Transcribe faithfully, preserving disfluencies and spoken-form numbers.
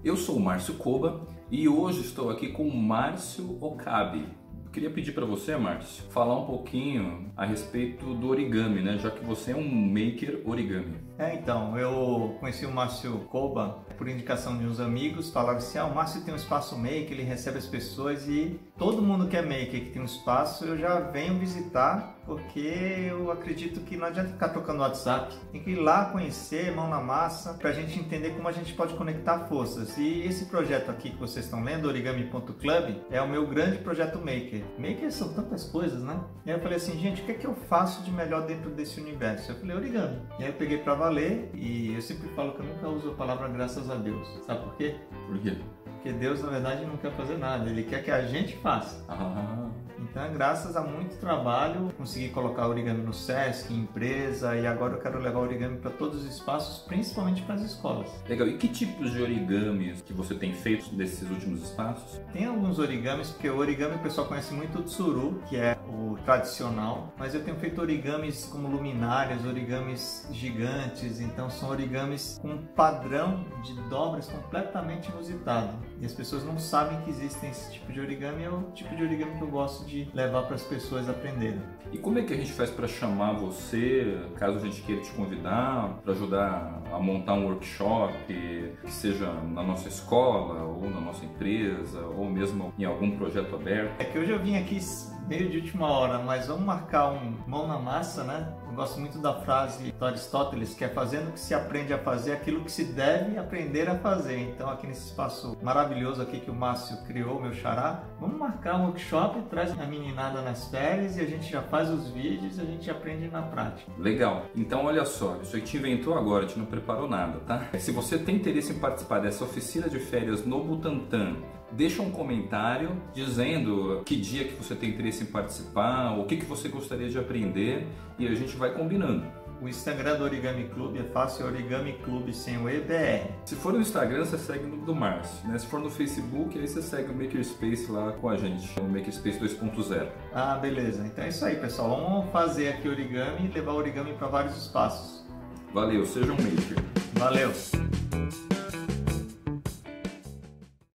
Eu sou o Márcio Koba e hoje estou aqui com o Márcio Okabe. Queria pedir para você, Márcio, falar um pouquinho a respeito do origami, né? Já que você é um maker origami. É, então, eu conheci o Márcio Koba por indicação de uns amigos, falaram assim, ah, o Márcio tem um espaço maker, ele recebe as pessoas e todo mundo que é maker, que tem um espaço, eu já venho visitar, porque eu acredito que não adianta ficar tocando no WhatsApp, tem que ir lá conhecer, mão na massa, pra gente entender como a gente pode conectar forças. E esse projeto aqui que vocês estão lendo, origami ponto club, é o meu grande projeto maker. Maker são tantas coisas, né? E aí eu falei assim, gente, o que é que eu faço de melhor dentro desse universo? Eu falei, origami. E aí eu peguei pra valer e eu sempre falo que eu nunca uso a palavra graças a Deus. Sabe por quê? Por quê? Porque Deus, na verdade, não quer fazer nada. Ele quer que a gente faça. Ah. Então, graças a muito trabalho, consegui colocar origami no Sesc, em empresa, e agora eu quero levar origami para todos os espaços, principalmente para as escolas. Legal. E que tipos de origamis que você tem feito desses últimos espaços? Tem alguns origamis, porque o origami o pessoal conhece muito o tsuru, que é o tradicional, mas eu tenho feito origamis como luminárias, origamis gigantes, então são origamis com um padrão de dobras completamente inusitado. E as pessoas não sabem que existem esse tipo de origami, é o tipo de origami que eu gosto de levar para as pessoas aprenderem. E como é que a gente faz para chamar você, caso a gente queira te convidar, para ajudar a montar um workshop, que seja na nossa escola, ou na nossa empresa, ou mesmo em algum projeto aberto? É que hoje eu vim aqui meio de última hora, mas vamos marcar um mão na massa, né? Eu gosto muito da frase do Aristóteles, que é fazendo que se aprende a fazer aquilo que se deve aprender a fazer. Então aqui nesse espaço maravilhoso aqui que o Márcio criou, meu xará, vamos marcar um workshop, traz a meninada nas férias e a gente já faz os vídeos e a gente aprende na prática. Legal. Então olha só, isso aí te inventou agora, a gente não preparou nada, tá? Se você tem interesse em participar dessa oficina de férias no Butantã, deixa um comentário dizendo que dia que você tem interesse em participar, o que, que você gostaria de aprender e a gente vai combinando. O Instagram do Origami Club é fácil, Origami Club sem o E B R. Se for no Instagram, você segue no do Márcio, né? Se for no Facebook, aí você segue o Makerspace lá com a gente, o Makerspace dois ponto zero. Ah, beleza. Então é isso aí, pessoal. Vamos fazer aqui origami e levar o origami para vários espaços. Valeu, seja um maker. Valeu!